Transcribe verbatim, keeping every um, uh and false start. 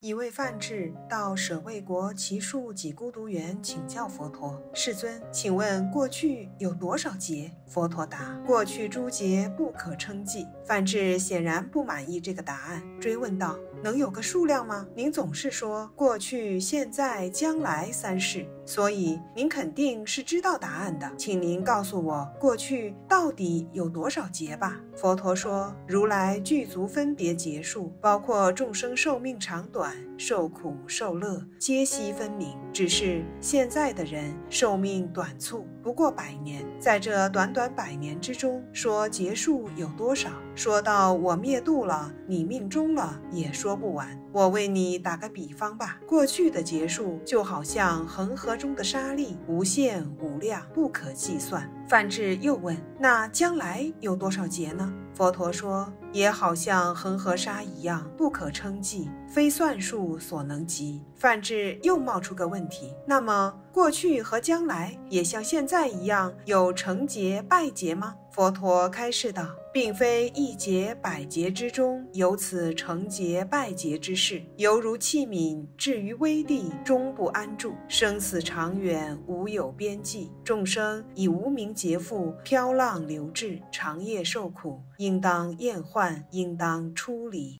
一位范质到舍卫国祇树给孤独园请教佛陀：世尊，请问过去有多少劫？佛陀答：过去诸劫不可称计。范质显然不满意这个答案，追问道：能有个数量吗？您总是说过去、现在、将来三世，所以您肯定是知道答案的，请您告诉我过去到底有多少劫吧。佛陀说：如来具足分别劫数，包括众生寿命长短、受苦受乐，皆悉分明，只是现在的人寿命短促，不过百年，在这短短百年之中，说劫数有多少，说到我灭度了，你命终了，也说不完。我为你打个比方吧，过去的劫数就好像恒河中的沙粒，无限无量，不可计算。范质又问：那将来有多少劫呢？佛陀说：也好像恒河沙一样，不可称计，非算数所能及。范质又冒出个问题：那么过去和将来也像现在一样有成劫败劫吗？佛陀开示道：并非一劫百劫之中有此成劫败劫之事，犹如器皿置于危地，终不安住，生死长远，无有边际。众生以无明劫缚，飘浪流滞，长夜受苦，应当厌患，应当出离。